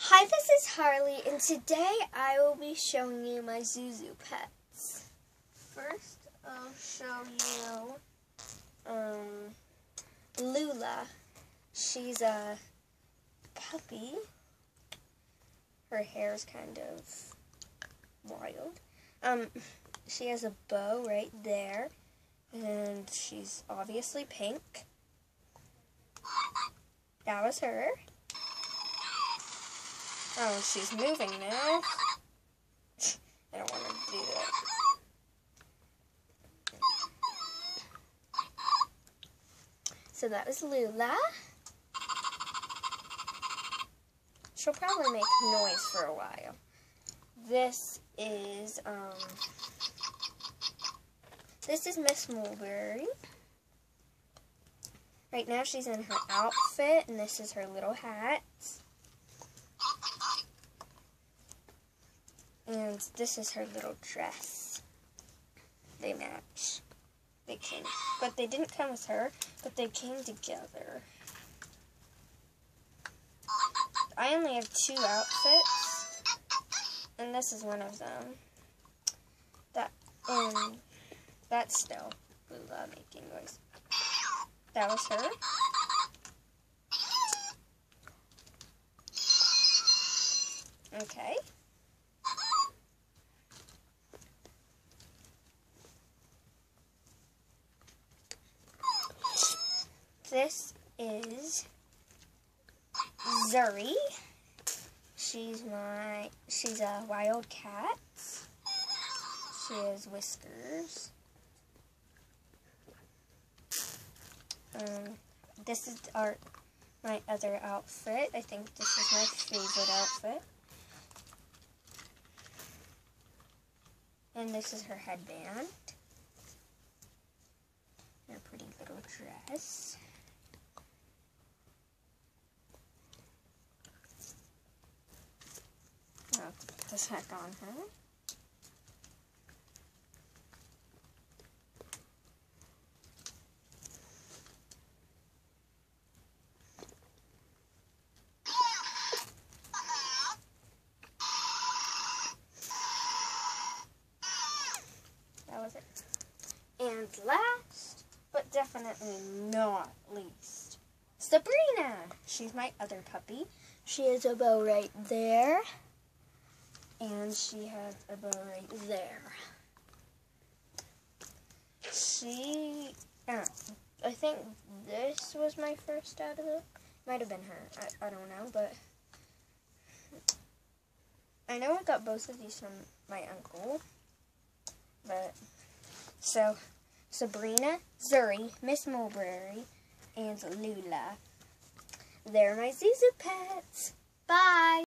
Hi, this is Harley, and today I will be showing you my Zhu-Zhu Pets. First, I'll show you Lula. She's a puppy. Her hair's kind of wild. She has a bow right there, and she's obviously pink. That was her. Oh, she's moving now. I don't want to do that. So that was Lula. She'll probably make noise for a while. This is Miss Mulberry. Right now she's in her outfit, and this is her little hat. And this is her little dress. They match. They came, but they didn't come with her, but they came together. I only have 2 outfits, and this is one of them. That's still Lula making noise. That was her. Okay. This is Zuri. She's a wild cat. She has whiskers. This is my other outfit. I think this is my favorite outfit. And this is her headband. Her pretty little dress. I'll have to put this back on her. That was it. And last, but definitely not least, Sabrina. She's my other puppy. She has a bow right there. And she has a bow right there. I think this was my first out of it. Might have been her. I don't know, but I know I got both of these from my uncle. But, so, Sabrina, Zuri, Miss Mulberry, and Lula. They're my Zhu-Zhu Pets. Bye!